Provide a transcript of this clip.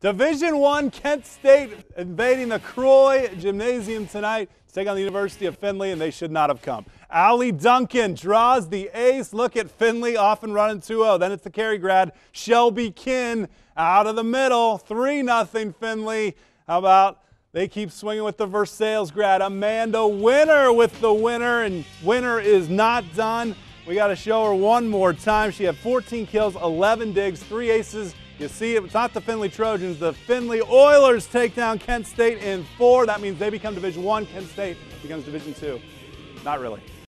Division I, Kent State invading the Croy Gymnasium tonight to take on the University of Findlay, and they should not have come. Allie Duncan draws the ace. Look at Findlay off and running 2-0. Then it's the Cary grad, Shelby Kinn, out of the middle. 3-0 Findlay. How about they keep swinging with the Versailles grad, Amanda Winter with the winner, and Winter is not done. We got to show her one more time. She had 14 kills, 11 digs, 3 aces. You see, it's not the Findlay Trojans. The Findlay Oilers take down Kent State in 4. That means they become Division I. Kent State becomes Division II. Not really.